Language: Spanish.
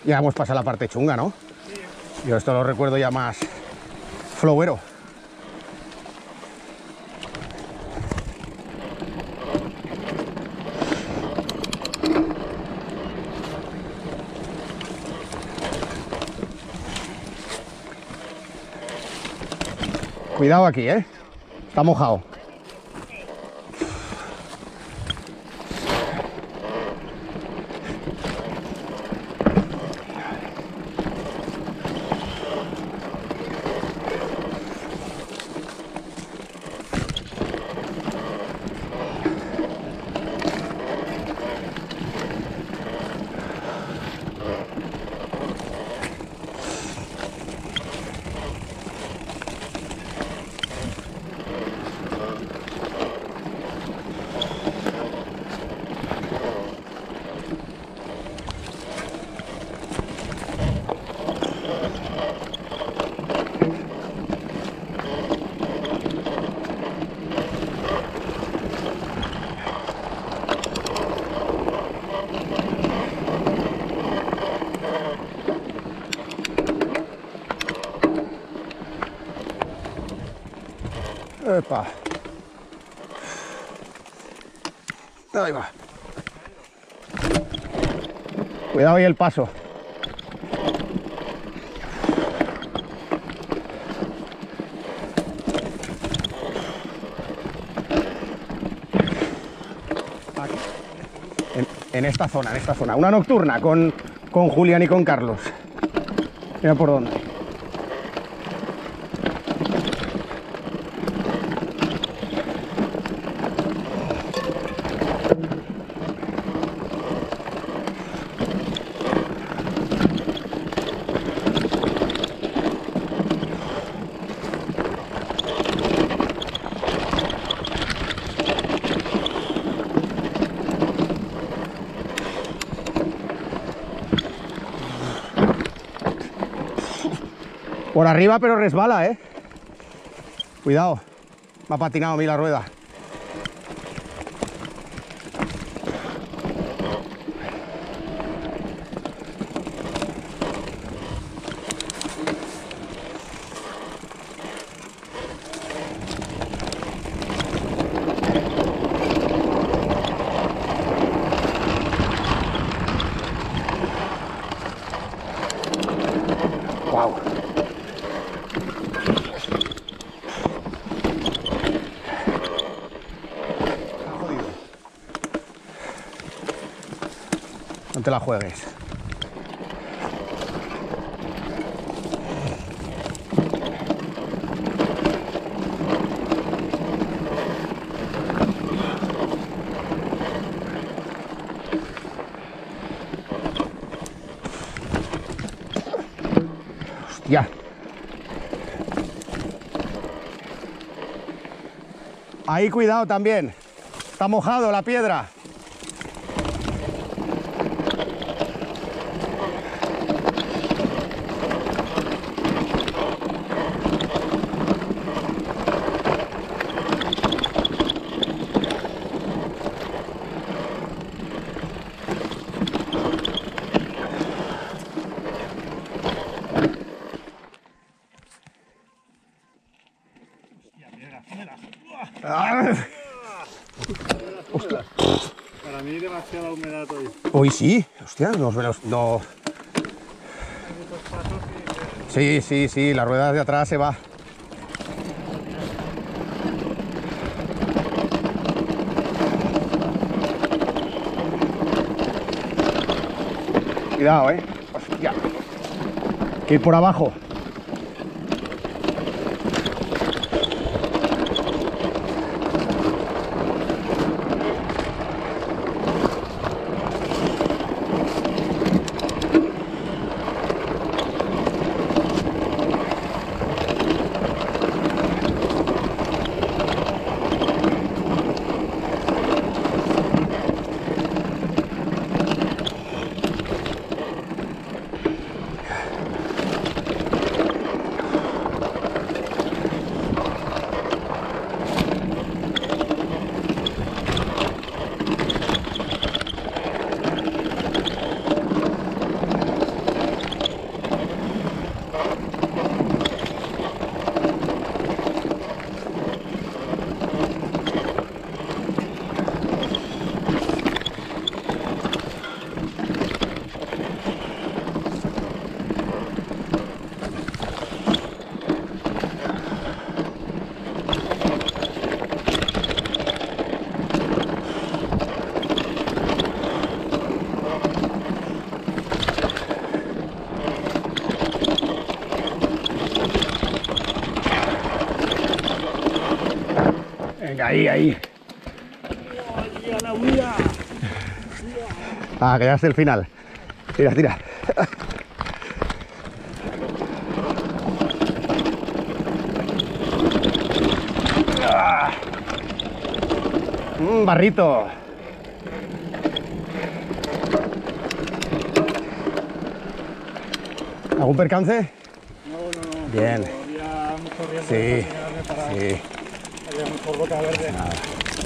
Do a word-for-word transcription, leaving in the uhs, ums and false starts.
Ya hemos pasado la parte chunga, ¿no? Sí. Yo esto lo recuerdo ya más flowero. Cuidado aquí, ¿eh? Está mojado. Epa. Ahí va. Cuidado ahí el paso. Aquí. En, en esta zona, en esta zona. Una nocturna con, con Julián y con Carlos. Mira por dónde. Por arriba, pero resbala, ¿eh? Cuidado. Me ha patinado a mí la rueda. Wow. No te la juegues. Hostia. Ahí cuidado también. Está mojado la piedra. Ah. Hostia. Para mí demasiada humedad hoy. Hoy sí, hostia, no, no. Sí, sí, sí, la rueda de atrás se va. Cuidado, eh. Hostia. Que ir por abajo. ahí, ahí. ¡Ay, a la huida! Ah, que ya es el final. Tira, tira. Ah. Mm, barrito. ¿Algún percance? No, no, no. Bien. Había mucho riesgo Sí, de quedarme parado. sí. Había mucho gota verde. Nada.